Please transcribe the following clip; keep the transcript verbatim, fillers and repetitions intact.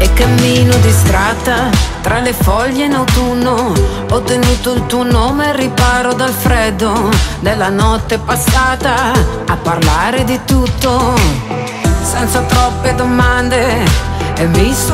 E cammino distratta tra le foglie in autunno. Ho tenuto il tuo nome al riparo dal freddo della notte passata, a parlare di tutto senza troppe domande. E mi